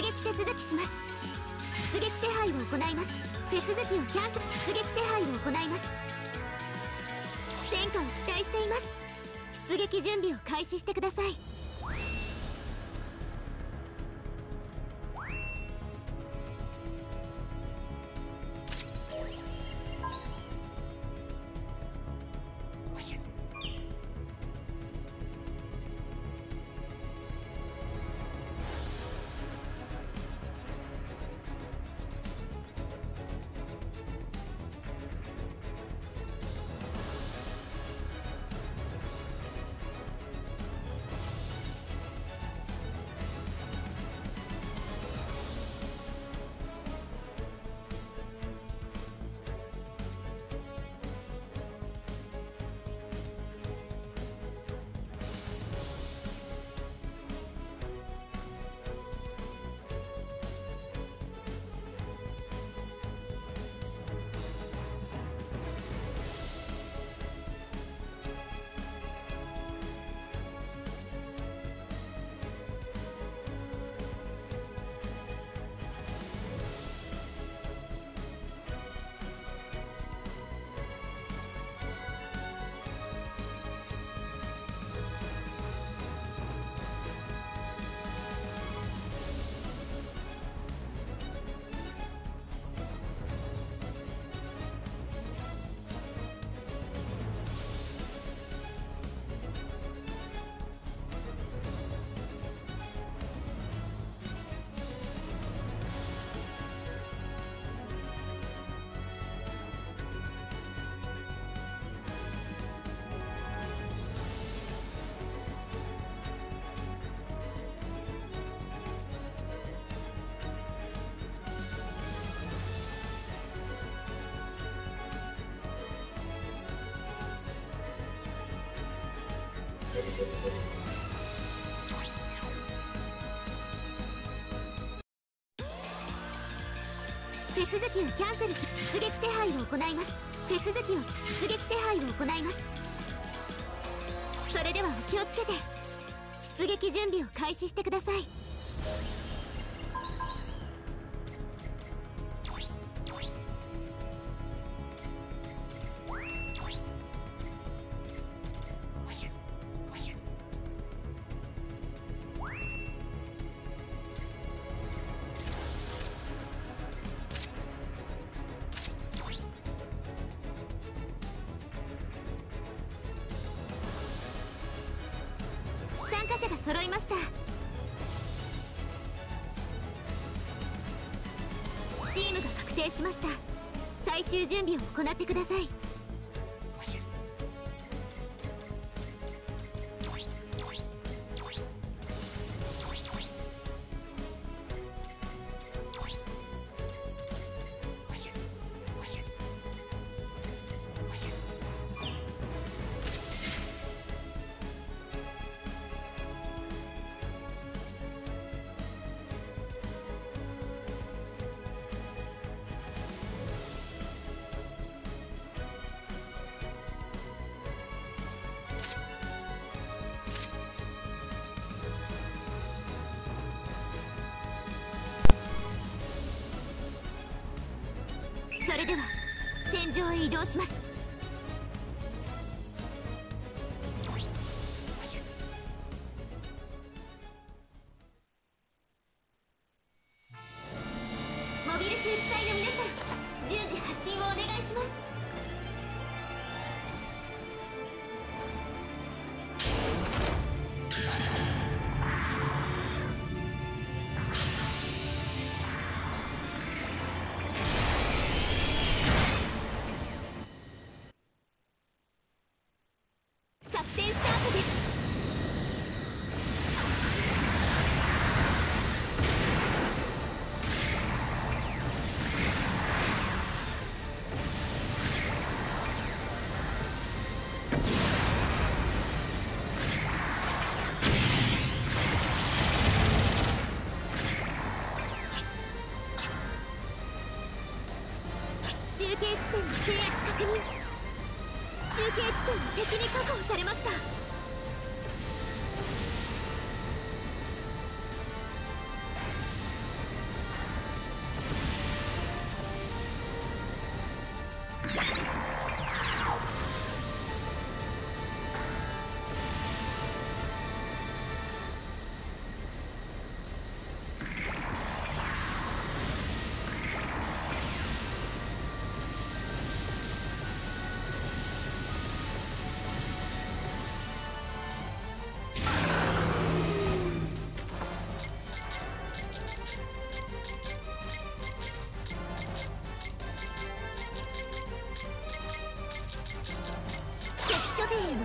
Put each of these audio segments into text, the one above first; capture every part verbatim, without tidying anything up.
出撃手続きします。出撃手配を行います。手続きをキャンセル。出撃手配を行います。戦果を期待しています。出撃準備を開始してください。手続きをキャンセルし、出撃手配を行います。手続きを出撃手配を行います。それではお気をつけて出撃準備を開始してください。参加者が揃いました。チームが確定しました。最終準備を行ってください。それでは戦場へ移動します。モビルスーツ隊の皆さん、順次発進をお願いします。作戦スタートです。中継地点の制圧確認。中継地点は敵に確保されました。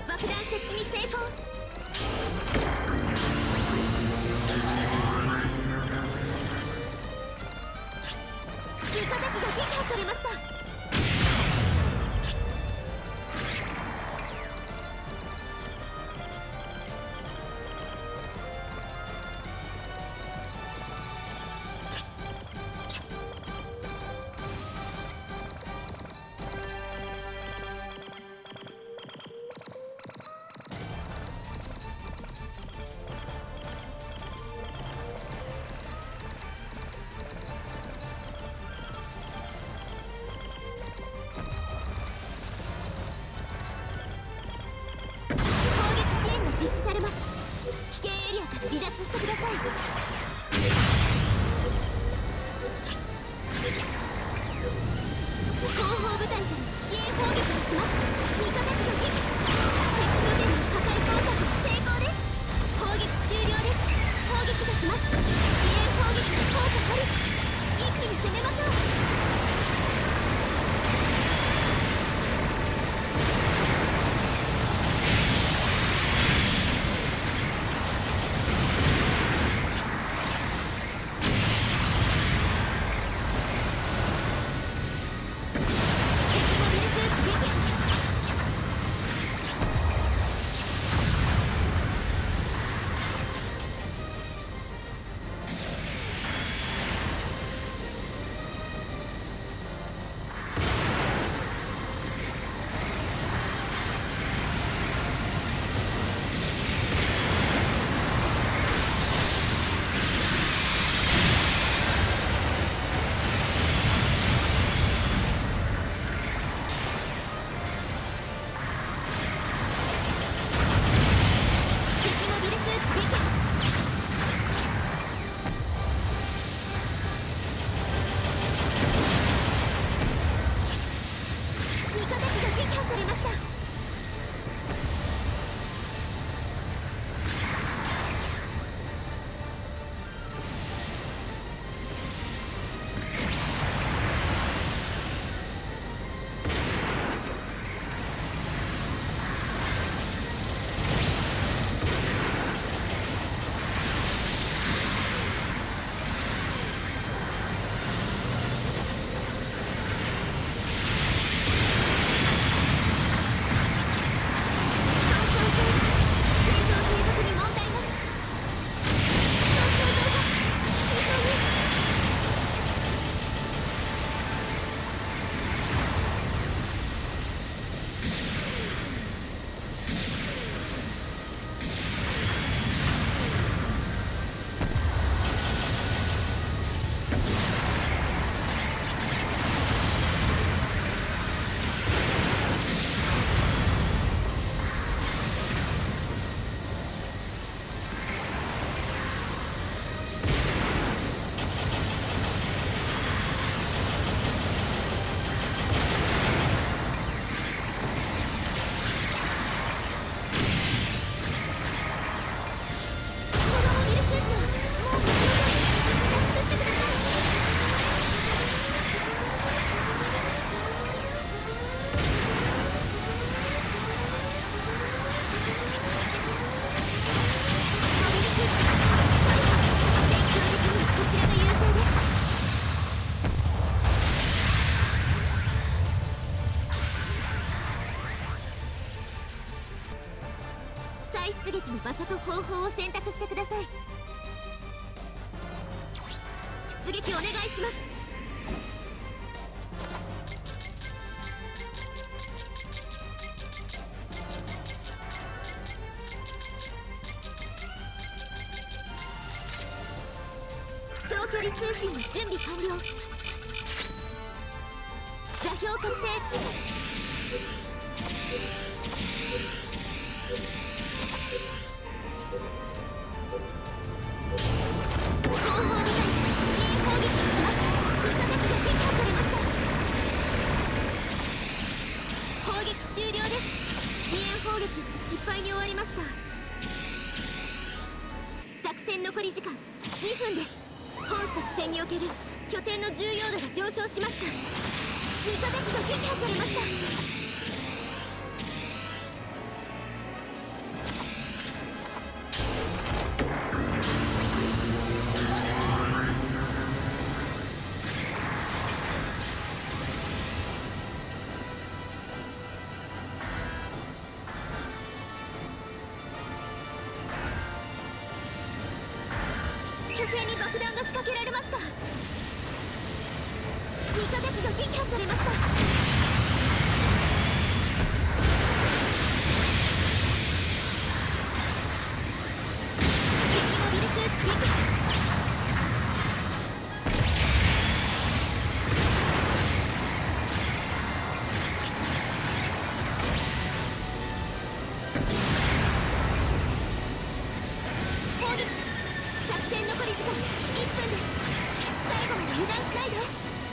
爆弾設置に成功。味方機が撃破されました。実施されます。危険エリアから離脱してください。後方部隊から支援砲撃が来ます。味方機が撃破。敵拠点の破壊工作成功です。砲撃終了です。砲撃が来ます。支援砲撃の効果あり。一気に攻めましょう。出撃の場所と方法を選択してください。出撃お願いします。長距離通信の準備完了。座標確定。後方部隊支援砲撃が来ます。味方機が撃破されました。砲撃終了です。支援砲撃は失敗に終わりました。作戦残り時間にふんです。本作戦における拠点の重要度が上昇しました。味方機が撃破されました。 底に爆弾が仕掛けられました。味方機が撃破されました。敵モビルスーツ撃破。作戦残り時間いっぷんです。最後まで油断しないで。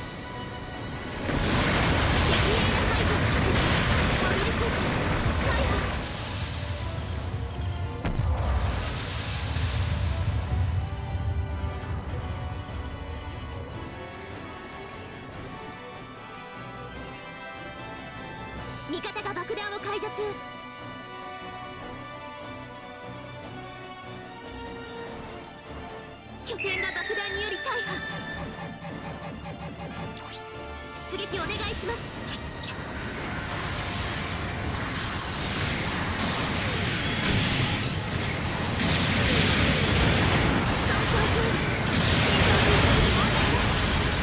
敵兵の排除をかけるモビルスーツ逮捕。味方が爆弾を解除中。拠点が爆弾により大破。出撃お願いします。損傷空戦闘空域に問題です。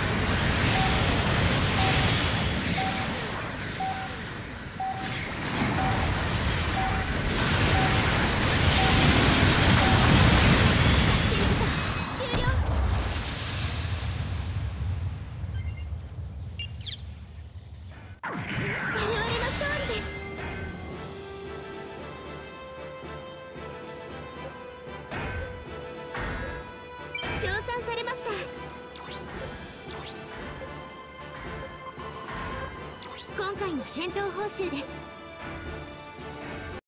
我々の勝利です。称賛されました。今回の戦闘報酬です。